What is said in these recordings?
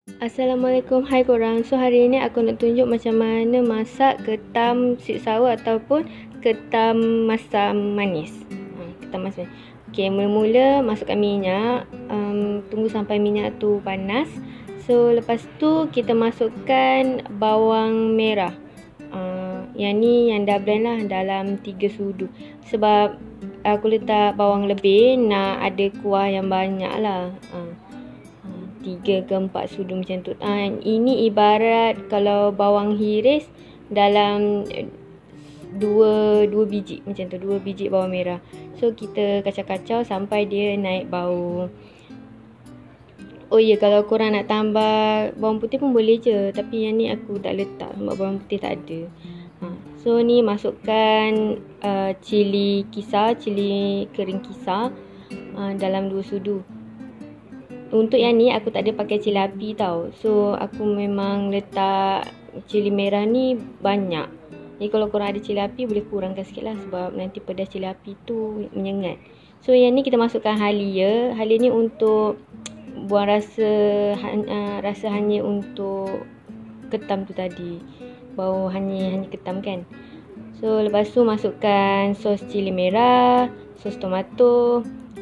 Assalamualaikum, hai korang. So hari ni aku nak tunjuk macam mana masak ketam sweet sour ataupun ketam masam manis. Ketam masam manis. Okay, mula-mula masukkan minyak. Tunggu sampai minyak tu panas. So lepas tu kita masukkan bawang merah. Yang ni yang dah blend lah dalam 3 sudu. Sebab aku letak bawang lebih, nak ada kuah yang banyak lah. 3 ke 4 sudu macam tu. Ini ibarat kalau bawang hiris dalam 2 biji macam tu, 2 biji bawang merah. So kita kacau-kacau sampai dia naik bau. Oh ya, kalau korang nak tambah bawang putih pun boleh je, tapi yang ni aku tak letak sebab bawang putih tak ada. So ni masukkan cili kisar, cili kering kisar dalam 2 sudu. Untuk yang ni aku tak ada pakai cili api tau. So aku memang letak cili merah ni banyak. Jadi kalau korang ada cili api boleh kurangkan sikit lah, sebab nanti pedas cili api tu menyengat. So yang ni kita masukkan halia. Halia ni untuk buang rasa hanya untuk ketam tu tadi. Bau hanya ketam kan. So lepas tu masukkan sos cili merah, sos tomato.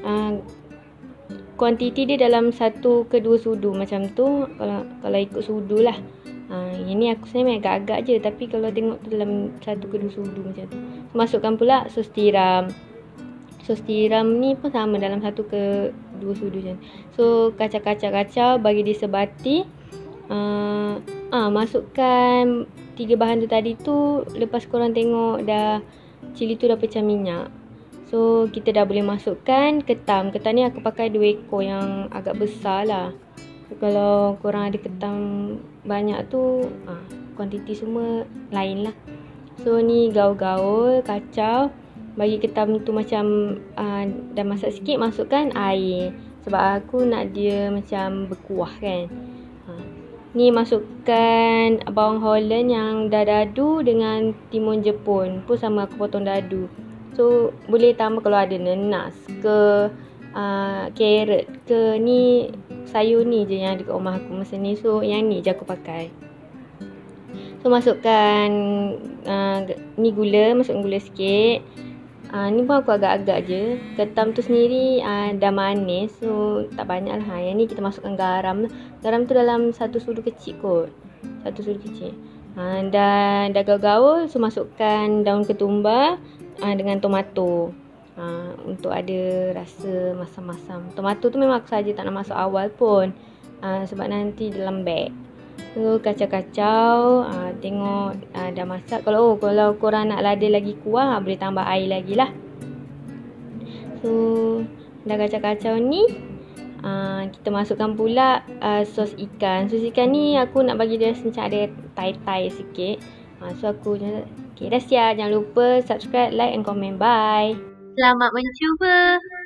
Kuantiti dia dalam 1 ke 2 sudu macam tu, kalau ikut sudu lah. Yang ni aku sebenarnya agak-agak je, tapi kalau tengok tu dalam 1 ke 2 sudu macam tu. Masukkan pula sos tiram. Sos tiram ni pun sama dalam 1 ke 2 sudu macam tu. So kacau-kacau bagi dia sebati. Masukkan 3 bahan tu tadi tu. Lepas korang tengok dah cili tu dah pecah minyak, so kita dah boleh masukkan ketam. Ketam ni aku pakai 2 ekor yang agak besar lah. So, kalau korang ada ketam banyak tu, kuantiti semua lain lah. So ni gaul-gaul, kacau. Bagi ketam tu macam dah masak sikit, masukkan air. Sebab aku nak dia macam berkuah kan. Ni masukkan bawang Holland yang dah dadu dengan timun jepun. Pun sama aku potong dadu. So boleh tambah kalau ada nanas ke carrot ke. Ni sayur ni je yang ada kat rumah aku masa ni. So yang ni je aku pakai. So masukkan ni gula, masukkan gula sikit. Ni pun aku agak-agak je. Ketam tu sendiri dah manis, so tak banyak lah. Yang ni kita masukkan garam. Garam tu dalam 1 sudu kecil kot. 1 sudu kecil. Dah gaul-gaul, so masukkan daun ketumbar dengan tomato. Untuk ada rasa masam-masam. Tomato tu memang aku saja tak nak masuk awal pun. Sebab nanti dia lembek. So kacau-kacau, tengok dah masak. Kalau korang nak lada lagi kuah, boleh tambah air lagi lah. So dah kacau-kacau ni, kita masukkan pula sos ikan. Sos ikan ni aku nak bagi dia macam ada tai-tai sikit. So aku okay, dah siap. Jangan lupa subscribe, like and comment. Bye. Selamat mencuba.